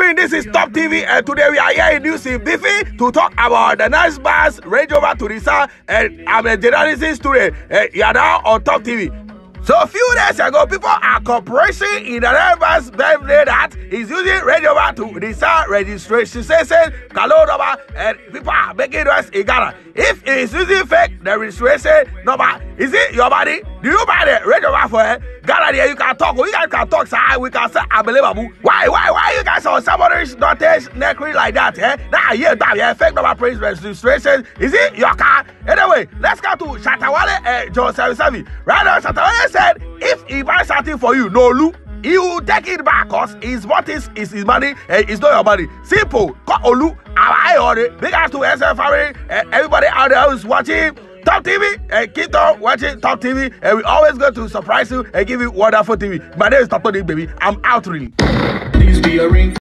evening, this is Top TV, and today we are here in New Biffy to talk about the nice bus Range Rover to the south, and I'm a journalist student. You are now on Top TV. So a few days ago, people are cooperating in the neighbor's birthday that is using Range Rover to design registration station, number, and people are making noise in Ghana. If it is using fake, the registration number, is it your money? Do you buy the Range Rover for it? Ghana, there you can talk. We guys can talk, so we can say unbelievable. Why you guys on somebody's notice neckery like that? Now fake number plate registration. Is it your car? Anyway, let's go to Shatawale John 77. Right now, Shatawale said if he buys something for you, no look, he will take it back because it's what is his money and it's not your money. Simple. Call Olu, I order. Big ass to SF family, everybody out there who's watching Top TV, and keep on watching Top TV, and we always going to surprise you and give you wonderful TV. My name is Top TV, baby. I'm out really. Please be a ring.